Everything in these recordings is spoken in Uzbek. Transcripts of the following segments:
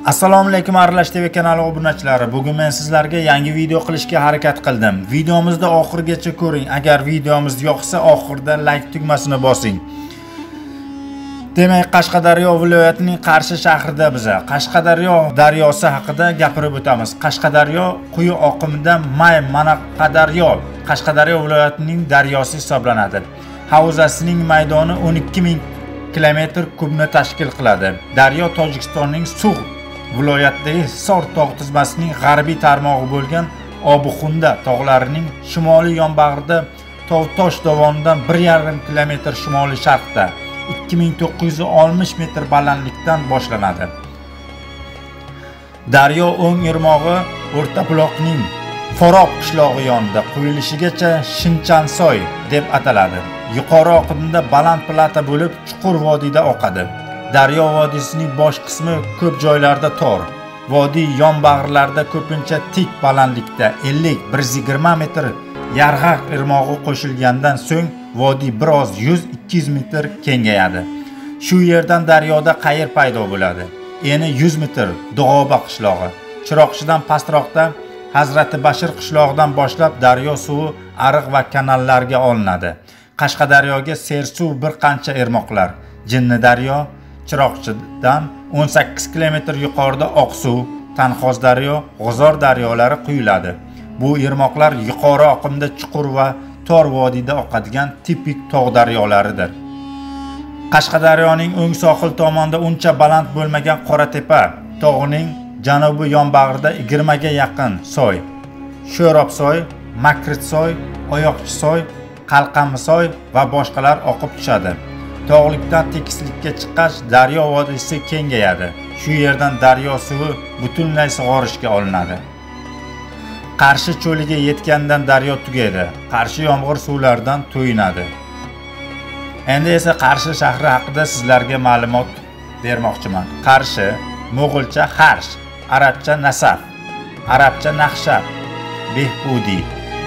Assalomu alaykum Aralash TV kanali obunachilari. Bugun men sizlarga yangi video qilishga harakat qildim. Videomizni oxirigacha ko'ring. Agar videomiz yoqsa, oxirida like tugmasini bosing. Demak, Qashqadaryo viloyatining Qarshi shahrida biza Qashqadaryo daryosi haqida gapirib o'tamiz. Qashqadaryo quyi oqimida Manaqadaryo Qashqadaryo viloyatining daryosi hisoblanadi. Havzasining maydoni 12000 kilometr kubni tashkil qiladi. Daryo Tojikistonning Sug'd viloyatidagi Hisor tog' tizmasining g'arbiy tarmog'i bo'lgan Obuxunda tog'larining shimoliy yonbag'rida Tov-Tosh dovonidan 1,5 kilometr shimoliy sharqda 2960 metr balandlikdan boshlanadi. Daryo o'ng irmog'i O'rta buloqning Foroq qishlog'i yonida quyilishigacha Shinchansoy deb ataladi. Yuqori oqimida baland plata bo'lib, chuqur vodiyda oqadi. Daryo vodiysining bosh qismi ko'p joylarda tor. Vodiy yonbag'irlarida ko'pincha tik balandlikda 50-120 metr yarg'aq irmog'i qo'shilgandan so'ng vodiy biroz 100-200 metr kengayadi. Shu yerdan daryoda qayir paydo bo'ladi. Eni 100 metr Dug'oba qishlog'i. Chiroqchidan pastroqda Hazrati Bashir qishlog'idan boshlab daryo suvi ariq va kanallarga olinadi. Qashqadaryoga sersuv bir qancha irmoqlar. Jinnidaryo, Chiroqchidan 18 kilometr yuqorida Oqsuv, Tanxozdaryo, G'uzor daryolari quyiladi. Bu irmoqlar yuqori oqimda chuqur va tor vodiyda oqadigan tipik tog' daryolaridir. Qashqadaryoning o'ng sohil tomonida uncha baland bo'lmagan Qoratepa tog'ining janubiy yonbag'rida 20 ga yaqin soy, Sho'robsoy, Makritsoy, Oyoqchisoy, Qalqamisoy va boshqalar oqib tushadi. Tog'likdan tekislikka chiqqach, daryo vodiysi kengayadi. Shu yerdan daryo suvi butunlay sug'orishga olinadi. Qarshi cho'liga yetgandan daryo tugaydi. Qarshi yomg'ir suvlaridan to'yinadi. Endi esa Qarshi shahri haqida sizlarga ma'lumot bermoqchiman. Qarshi mo'g'ulcha Harsh, arabcha Nasaf, arabcha Naqshab, Behbudi.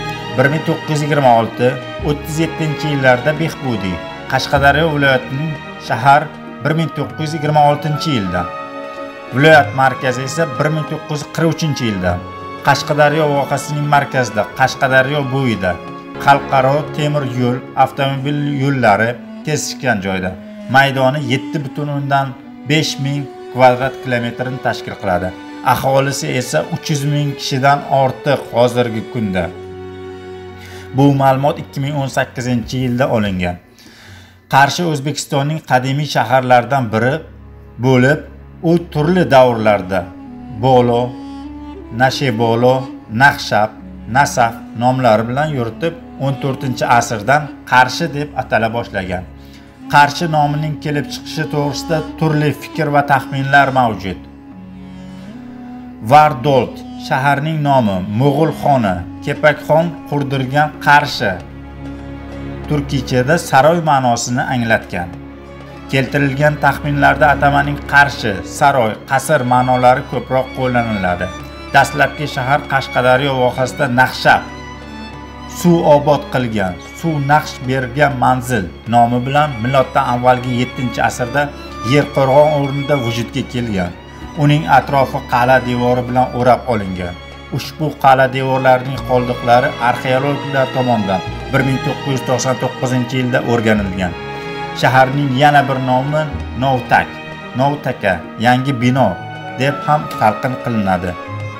1926-37-yillarda Behbudi Qashqadaryo viloyatining shahar 1926-yilda. Viloyat markazi esa 1943-yilda. Qashqadaryo vohasining markazida, Qashqadaryo bo'yida xalqaro temir yo'l, avtomobil yo'llari kesishgan joyda. Maydoni 7,5000 kvadrat kilometrni tashkil qiladi. Aholisi esa 300 ming kishidan ortiq hozirgi kunda. Bu ma'lumot 2018-yilda olingan. Qarshi O'zbekistonning qadimiy shaharlaridan biri bo'lib, u turli davrlarda Bolo, Nashebolo, Naqshab, Nasaf nomlari bilan yuritib, 14-asrdan Qarshi deb atala boshlagan. Qarshi nomining kelib chiqishi to'g'risida turli fikr va taxminlar mavjud. Vardolt shaharning nomi Mo'g'ul xoni Kepakxon qurdirgan Qarshi turkiychada saroy ma'nosini anglatgan. Keltirilgan taxminlarda atamaning Qarshi, saroy, qasr ma'nolari ko'proq qo'llaniladi. Dastlabki shahar Qashqadaryo vohasida Naqshab, suv obod qilgan, suv naqsh bergan manzil nomi bilan miloddan avvalgi 7-asrda yer qo'rg'on o'rnida vujudga kelgan. Uning atrofi qal'a devori bilan o'rab olingan. Ushbu qal'a devorlarining qoldiqlari arxeologlar tomonidan 1999-yilda o'rganilgan. Shaharning yana bir nomi Novtak, Novtaka, yangi bino deb ham talqin qilinadi.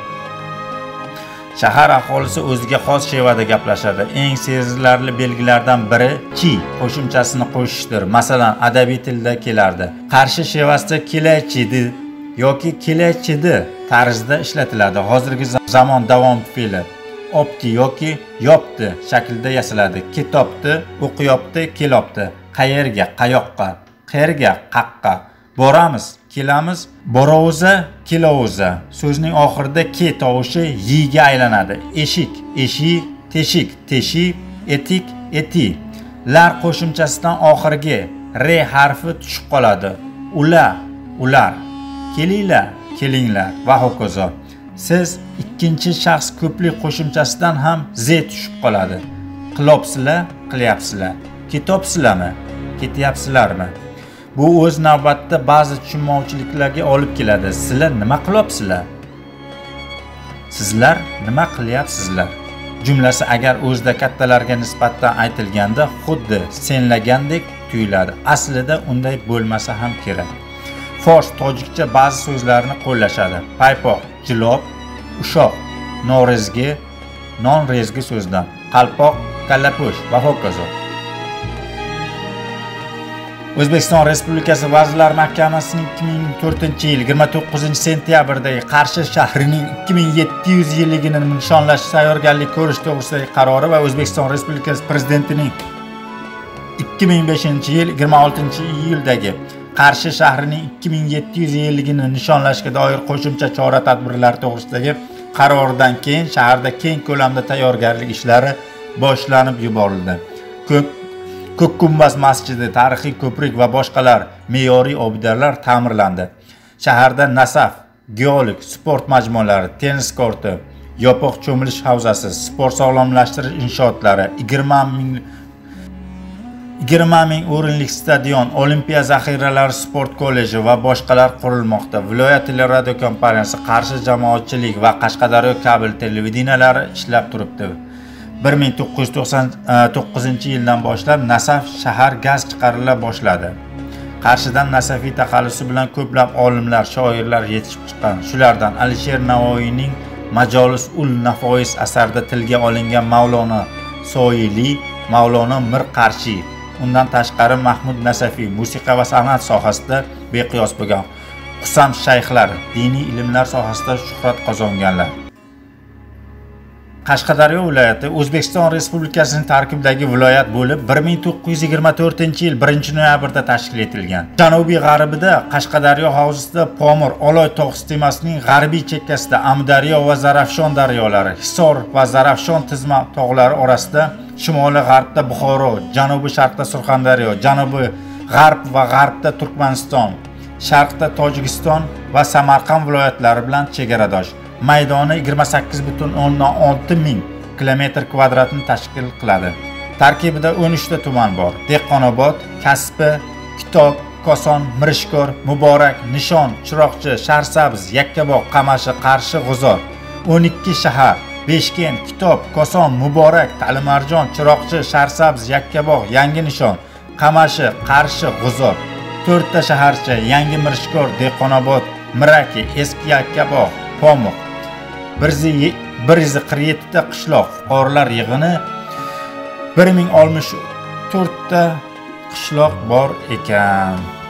Shahar aholisi o'ziga xos shevada gaplashadi. Eng sezilarli belgilardan biri chi qo'shimchasini qo'shishdir. Masalan, adabiy tilda kelardi. Qarshi shevasida kelachidi yoki kelachidi tarzda ishlatiladi. Hozirgi zamon davom fe'li opti yoki yopti shaklida yasaladi. Ketobdi, o'qiyopti, kelopti. Qayerga, qayoqqa, qayerga, qaqqa. Boramiz, kelamiz, borovza, kelovza. So'zning oxirida ke tovushi yiga aylanadi. Eshik, eshi, teshik, teshi, etik, eti. Lar qo'shimchasidan oxirgi re harfi tushib qoladi. Ular, ular. Kelinglar, kelinglar va hokazo. Siz ikkinchi shaxs ko'plik qo'shimchasidan ham z tushib qoladi. Qilopsizlar, qilyapsizlar. Ketopsizlarmi? Ketyapsizlarmi? Bu o'z navbatida ba'zi tushunmovchiliklarga olib keladi. Sizlar nima qilyapsizlar? Sizlar nima qilyapsizlar? Jumlasi agar o'zida kattalarga nisbatan aytilganda xuddi senlagandek tuyuladi. Aslida unday bo'lmasa ham kerak. Fors, tojikcha ba'zi so'zlarni qo'llashadi. Paypoq, jilob, ushoq, norezgi, non-rezgi so'zdan. Qalpoq, kallapo'sh va hokazo. O'zbekiston Respublikasi Vazirlar Mahkamasining 2004-yil 29-sentyabrdagi Qarshi shahrining 2700 yilligini nishonlash tayyorgarlik ko'rish to'g'risidagi qarori va O'zbekiston Respublikasi Prezidentining 2005-yil 26-iyuldagi Qarshi shahrining 2700 yilligini nishonlashga doir qo'shimcha chora-tadbirlar to'g'risidagi qaroridan keyin shaharda keng ko'lamda tayyorgarlik ishlari boshlanib yuborildi. Ko'k Gumbaz masjidi, tarixiy ko'prik va boshqalar me'yoriy obidalar ta'mirlandi. Shaharda nasaf, geolog, sport majmualari, tennis korti, yopiq cho'milish havzasi, sport sog'lomlashtirish inshootlari, 20 ming o'rinlik stadion, olimpiya zaxiralari sport kolleji va boshqalar qurilmoqda. Viloyat teleradio kompaniyasi, Qarshi jamoatchilik va Qashqadaryo kabel televideniyalari ishlab turibdi. 1999-yildan boshlab Nasaf shahar gaz chiqarila boshladi. Qarshidan nasafiy taxallusi bilan ko'plab olimlar, shoirlar yetishib chiqqan. Shulardan Alisher Navoiyning Majolis ul Nafois asarida tilga olingan Mavlono Soili, Mavlono Mir Qarshi, undan tashqari Mahmud Nasafiy musiqa va san'at sohasida beqiyos bo'lgan Qusam shayxlar diniy ilmlar sohasida shuhrat qozonganlar. Qashqadaryo viloyati O'zbekiston Respublikasining tarkibidagi viloyat bo'lib 1924-yil 1-noyabrda tashkil etilgan. Janubiy g'arbida Qashqadaryo hovzasida Pomir, Oloy tog' sistemasining g'arbiy chekkasida Amudaryo va Zarafshon daryolari, Hisor va Zarafshon tizma tog'lari orasida, shimoliy g'arbda Buxoro, janubiy sharqda Surxondaryo, janubiy g'arb va g'arbda Turkmaniston, sharqda Tojikiston va Samarqand viloyatlari bilan chegaradosh. Maydoni 28,6 ming km2 tashkil qiladi. Tarkibida 13 ta tuman bor. Dehqonobod, Kasbi, Kitob, Koson, Mirishkor, Muborak, Nishon, Chiroqchi, Sharsabz, Yakkabog', Qamashi, Qarshi, G'uzor. 12 shahar: Beshkent, Kitob, Koson, Muborak, Talimarjon, Chiroqchi, Sharsabz, Yakkabog', Yangi Nishon, Qamashi, Qarshi, G'uzor. 4 ta shaharcha: Yangi Mirishkor, Dehqonobod, Miraki, Eski Yakkabog', Pomuq. 147 ta qishloq fuqarolar yig'ini 1064 ta qishloq bor ekan.